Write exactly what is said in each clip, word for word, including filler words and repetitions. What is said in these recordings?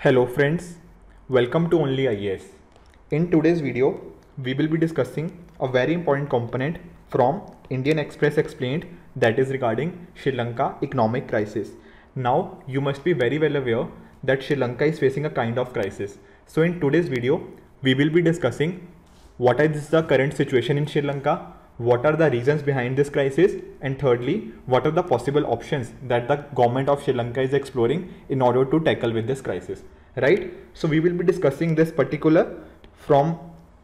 Hello friends, welcome to Only I A S. In today's video, we will be discussing a very important component from Indian Express Explained, that is regarding Sri Lanka economic crisis. Now, you must be very well aware that Sri Lanka is facing a kind of crisis. So in today's video, we will be discussing what is the current situation in Sri Lanka, what are the reasons behind this crisis, and thirdly, what are the possible options that the government of Sri Lanka is exploring in order to tackle with this crisis, right? So we will be discussing this particular from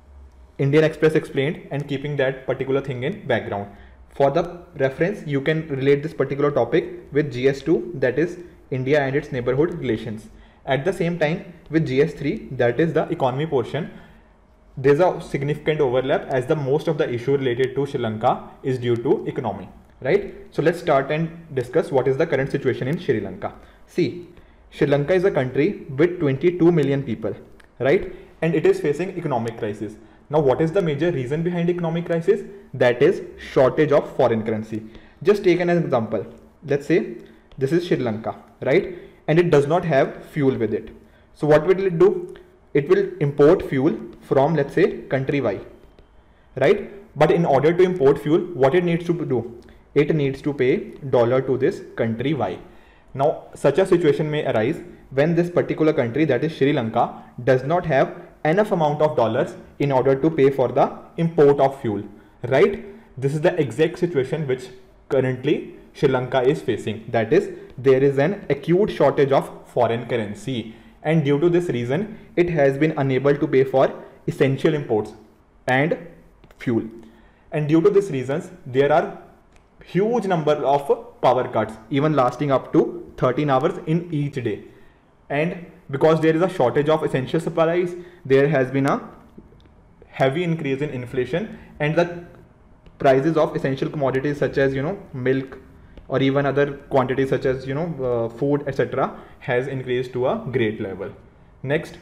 Indian Express Explained and keeping that particular thing in background. For the reference, you can relate this particular topic with G S two, that is India and its neighborhood relations. At the same time with G S three, that is the economy portion, there's a significant overlap as the most of the issue related to Sri Lanka is due to economy, right? So let's start and discuss what is the current situation in Sri Lanka. See, Sri Lanka is a country with twenty-two million people, right? And it is facing economic crisis. Now, what is the major reason behind economic crisis? That is shortage of foreign currency. Just take an example. Let's say this is Sri Lanka, right? And it does not have fuel with it. So what will it do? It will import fuel from, let's say, country Y, right? But in order to import fuel, what it needs to do? It needs to pay dollar to this country Y. Now, such a situation may arise when this particular country, that is Sri Lanka, does not have enough amount of dollars in order to pay for the import of fuel, right? This is the exact situation which currently Sri Lanka is facing. That is, there is an acute shortage of foreign currency. And due to this reason, it has been unable to pay for essential imports and fuel. And due to these reasons, there are huge number of power cuts, even lasting up to thirteen hours in each day. And because there is a shortage of essential supplies, there has been a heavy increase in inflation, and the prices of essential commodities such as, you know, milk, or even other quantities such as, you know, uh, food, et cetera has increased to a great level. Next,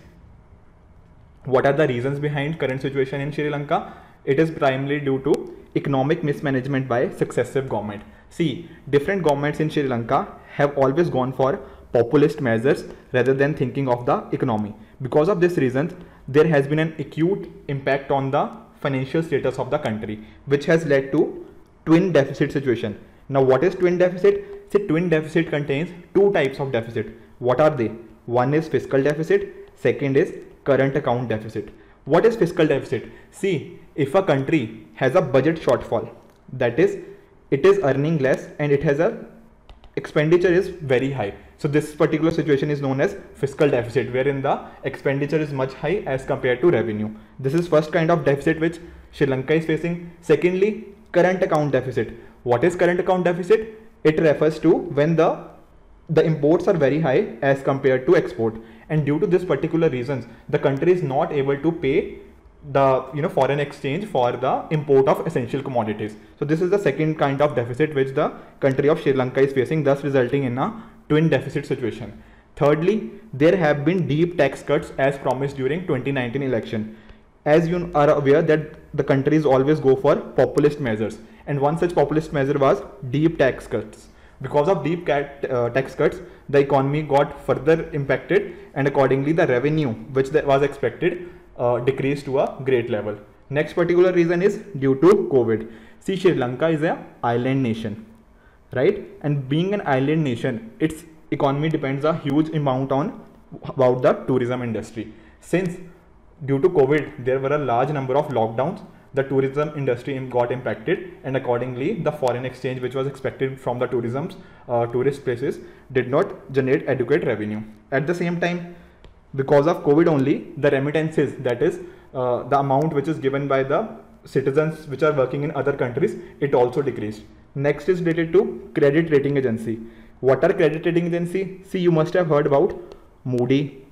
what are the reasons behind current situation in Sri Lanka? It is primarily due to economic mismanagement by successive government. See, different governments in Sri Lanka have always gone for populist measures rather than thinking of the economy. Because of this reason, there has been an acute impact on the financial status of the country, which has led to twin deficit situation. Now, what is twin deficit? See, twin deficit contains two types of deficit. What are they? One is fiscal deficit, second is current account deficit. What is fiscal deficit? See, if a country has a budget shortfall, that is, it is earning less and it has a expenditure is very high. So this particular situation is known as fiscal deficit, wherein the expenditure is much high as compared to revenue. This is first kind of deficit which Sri Lanka is facing. Secondly, current account deficit. What is current account deficit? It refers to when the the imports are very high as compared to export, and due to this particular reasons, the country is not able to pay the you know foreign exchange for the import of essential commodities. So this is the second kind of deficit which the country of Sri Lanka is facing, thus resulting in a twin deficit situation. Thirdly, there have been deep tax cuts as promised during twenty nineteen election. As you are aware that the countries always go for populist measures, and one such populist measure was deep tax cuts. Because of deep cat, uh, tax cuts, the economy got further impacted, and accordingly the revenue which was expected uh, decreased to a great level. Next particular reason is due to COVID. See, Sri Lanka is an island nation, right? And being an island nation, its economy depends a huge amount on about the tourism industry. Since due to COVID, there were a large number of lockdowns, the tourism industry got impacted, and accordingly the foreign exchange which was expected from the tourism uh, tourist places did not generate adequate revenue. At the same time, because of COVID only, the remittances, that is uh, the amount which is given by the citizens which are working in other countries, it also decreased. Next is related to credit rating agency. What are credit rating agency? See, you must have heard about Moody,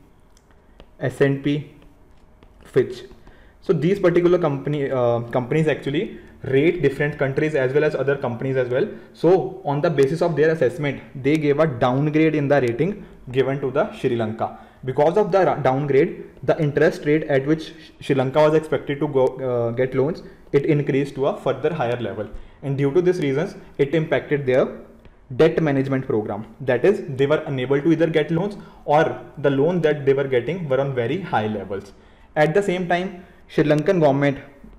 S and P, Fitch. So these particular company uh, companies actually rate different countries as well as other companies as well. So on the basis of their assessment, they gave a downgrade in the rating given to the Sri Lanka. Because of the downgrade, the interest rate at which Sri Lanka was expected to go uh, get loans, it increased to a further higher level. And due to these reasons, it impacted their debt management program. That is, they were unable to either get loans, or the loan that they were getting were on very high levels. At the same time, Sri Lankan government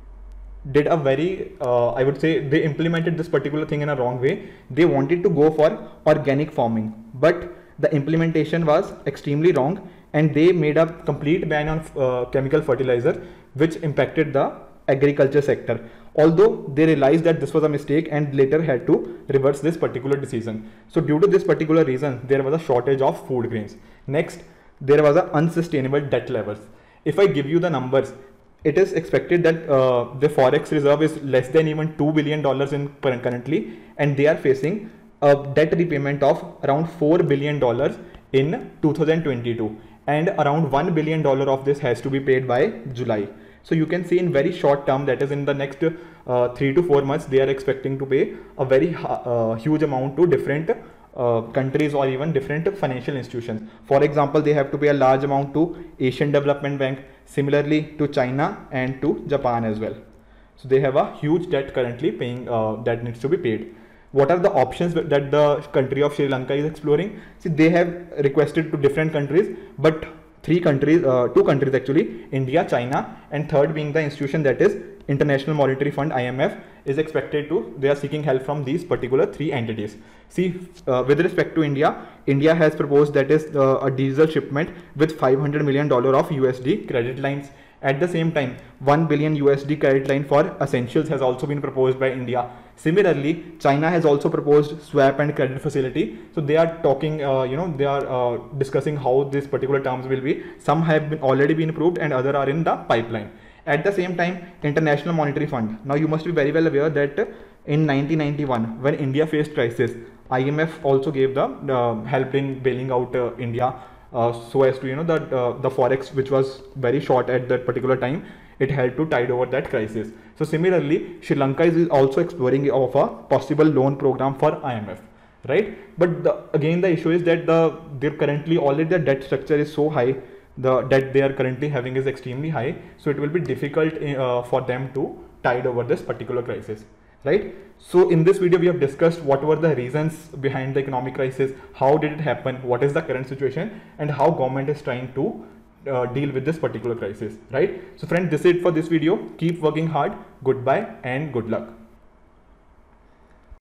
did a very, uh, I would say, they implemented this particular thing in a wrong way. They wanted to go for organic farming, but the implementation was extremely wrong, and they made a complete ban on uh, chemical fertilizer, which impacted the agriculture sector. Although they realized that this was a mistake and later had to reverse this particular decision. So due to this particular reason, there was a shortage of food grains. Next, there was an unsustainable debt levels. If I give you the numbers, it is expected that uh, the forex reserve is less than even two billion dollars in currently, and they are facing a debt repayment of around four billion dollars in two thousand twenty-two, and around one billion dollars of this has to be paid by July. So you can see in very short term, that is in the next uh, three to four months, they are expecting to pay a very uh, huge amount to different uh, countries or even different financial institutions. For example, they have to pay a large amount to Asian Development Bank, similarly to China and to Japan as well. So they have a huge debt currently paying uh, that needs to be paid. What are the options that the country of Sri Lanka is exploring? See, they have requested to different countries, but three countries, uh, two countries actually, India, China, and third being the institution, that is International Monetary Fund, I M F, is expected to, they are seeking help from these particular three entities. See, uh, with respect to India, India has proposed that is uh, a diesel shipment with five hundred million dollars of U S D credit lines. At the same time, one billion U S D credit line for essentials has also been proposed by India. Similarly, China has also proposed swap and credit facility. So they are talking, uh, you know, they are uh, discussing how these particular terms will be. Some have been already been approved and other are in the pipeline. At the same time, International Monetary Fund. Now you must be very well aware that in nineteen ninety-one, when India faced crisis, I M F also gave the uh, help in bailing out uh, India. Uh, so as to, you know, that uh, the forex, which was very short at that particular time, it helped to tide over that crisis. So similarly, Sri Lanka is also exploring of a possible loan program for I M F, right? But the, again, the issue is that the they're currently already the debt structure is so high, the debt they are currently having is extremely high, so it will be difficult uh, for them to tide over this particular crisis, right? So in this video, we have discussed what were the reasons behind the economic crisis, how did it happen, what is the current situation, and how government is trying to uh, deal with this particular crisis, right? So friends, this is it for this video. Keep working hard. Goodbye and good luck.